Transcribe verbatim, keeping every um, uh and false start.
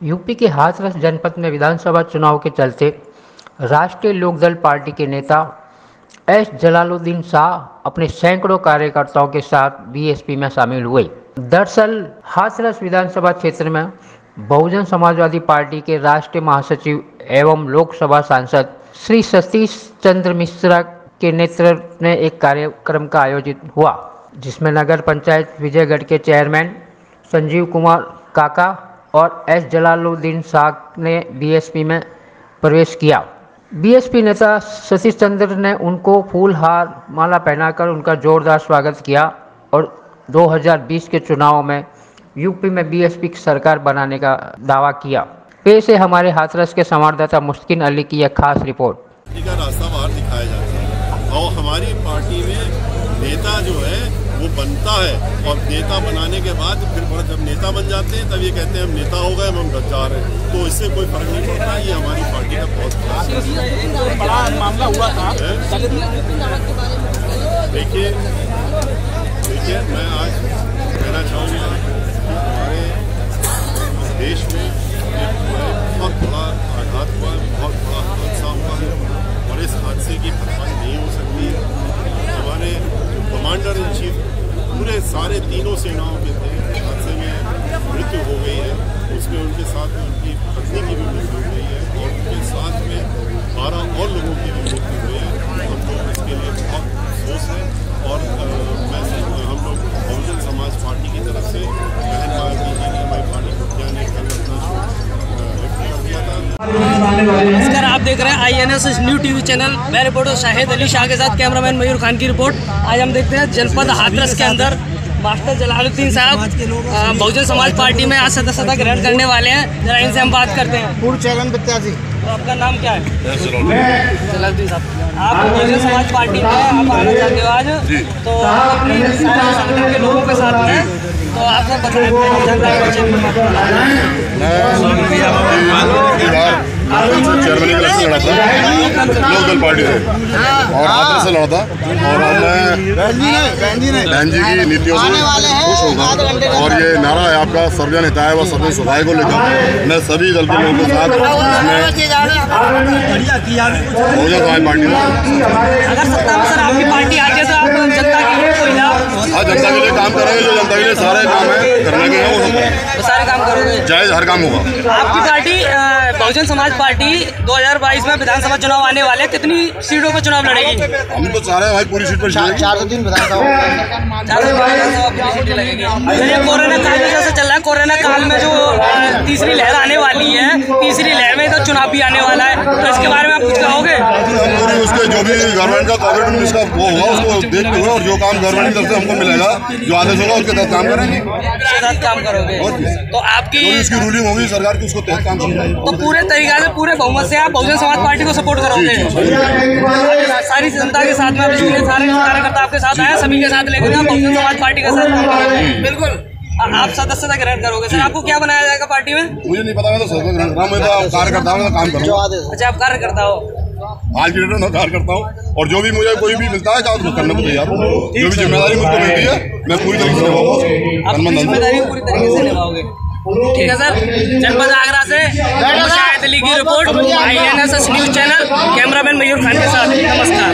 UP के हाथरस जनपद में विधानसभा चुनाव के चलते राष्ट्रीय लोकदल पार्टी के नेता एस जलालुद्दीन शाह अपने सैकड़ों कार्यकर्ताओं के साथ बीएसपी में शामिल हुए। दरअसल हाथरस विधानसभा क्षेत्र में बहुजन समाजवादी पार्टी के राष्ट्रीय महासचिव एवं लोकसभा सांसद श्री सतीश चंद्र मिश्रा के नेतृत्व में एक कार्यक्रम का आयोजित हुआ, जिसमें नगर पंचायत विजयगढ़ के चेयरमैन संजीव कुमार काका और एस जलालुद्दीन शाह ने बीएसपी में प्रवेश किया। बीएसपी नेता सतीश चंद्र ने उनको फूल हार माला पहनाकर उनका जोरदार स्वागत किया और दो हज़ार बीस के चुनाव में यूपी में बीएसपी की सरकार बनाने का दावा किया। पेश है हमारे हाथरस के संवाददाता मुस्किन अली की यह खास रिपोर्ट। का रास्ता बाहर दिखाया जाता है और हमारी पार्टी में नेता जो है वो बनता है और नेता बनाने के बाद फिर जब नेता बन जाते हैं तब ये कहते हैं हम नेता हो गए, हम जा रहे हैं, तो इससे कोई फर्क नहीं पड़ता। ये हमारी पार्टी का बहुत बड़ा मामला हुआ था। देखिए देखिए मैं आज कहना चाहूँगा हमारे देश में एक बहुत बड़ा आघात हुआ है, बहुत बड़ा हादसा हुआ है और इस हादसे की भरपाई नहीं हो सकती। हमारे कमांडर इन चीफ पूरे सारे तीनों सेनाओं के थे, हादसे में मृत्यु हो गई है, उसमें उनके साथ में उनकी पत्नी की भी मृत्यु हो गई है और उनके साथ में बारह और लोगों की भी मृत्यु हुई है। हम लोग इसके लिए बहुत अफसोस है और मैं हम लोग बहुजन समाज पार्टी की तरफ से बहन मायावती जी ने हमारी पार्टी मुखिया ने कल अपना शोक किया था। नमस्कार, आप देख रहे हैं I N S new TV channel. मैं रिपोर्टर शाहिद अली शाह के साथ कैमरामैन मयूर खान की रिपोर्ट। आज हम देखते हैं जनपद हाथरस के अंदर मास्टर जलालुद्दीन साहब बहुजन समाज पार्टी में आज सदस्यता ग्रहण करने वाले हैं। जरा इनसे हम बात करते हैं। पूर्व चेयरमैन प्रत्याशी। तो आपका नाम क्या है? जलालुद्दीन साहब, आप बहुजन समाज पार्टी में आप आना चाहते हो आज, तो अपने सारे संगठन के लोगों के साथ में, तो आपने चेयरमैन इलेक्शन लड़ा था लोकदल पार्टी से और हाथरस से लड़ा था और मैं बहन जी की नीतियों से खुश होगा और ये नारा है आपका सर्वजन हिताय व सर्वजन सुखाय को लेकर मैं सभी दल के लोगों के साथ बहुजन समाज पार्टी में। अगर सत्ता में सर आपकी पार्टी आ जाए तो आप जनता के लिए कोई लाभ? हाँ, जनता के लिए काम करेंगे, जो जनता के लिए सारे काम है करने के हैं वो तो सारे काम करोगे, जायज हर काम होगा। आपकी पार्टी बहुजन समाज पार्टी दो हज़ार बाईस में विधानसभा चुनाव आने वाले, कितनी सीटों पर चुनाव लड़ेगी? हम तो चाह रहे हैं भाई पूरी सीट पर चार सौ तीन विधानसभा चार सौ विधानसभा सीटें लगेगी। ये कोरोना काल में जैसे चल रहा है, कोरोना काल में जो तीसरी लहर आने वाली है, तीसरी लहर में तो चुनाव भी आने वाला है, तो इसके बारे में आप कुछ कहोगे? उसके जो भी गवर्नमेंट का कोविड उसका वो होगा उसको देखते हुए और जो काम गवर्नमेंट की तरफ से हमको मिलेगा, जो आदेश होगा उसके तहत काम करेंगे। उसके साथ काम करोगे तो आपकी इसकी रूलिंग होगी सरकार की, उसको तहत काम करेंगे। तो पूरे तरीके से पूरे बहुमत से आप बहुजन समाज पार्टी को सपोर्ट करोगे? सारी जनता के साथ में सारे कार्यकर्ता आपके साथ आए, सभी के साथ लेकर आप बहुजन समाज पार्टी के साथ काम करोगे? बिल्कुल। आप सदस्यता ग्रहण करोगे? सर आपको क्या बनाया जाएगा पार्टी में? मुझे नहीं पता, मैं तो सदस्यता ग्रहण कर रहा हूँ, मैं तो कार्यकर्ता हूँ, काम कर रहा हूँ। अच्छा, आप कार्यकर्ता हो? आज की डेट में कार्य करता हूँ और जो भी मुझे कोई भी मिलता है चाहे करने को तैयार हूँ। जो भी जिम्मेदारी मुझको मिलती है मैं पूरी तरीके से निभाऊंगा। आप जिम्मेदारी पूरी तरीके से निभाओगे? ठीक है सर। जनपद आगरा से शाहिद अली की report, I N S news channel, cameraman Mayur Khan के साथ। नमस्कार।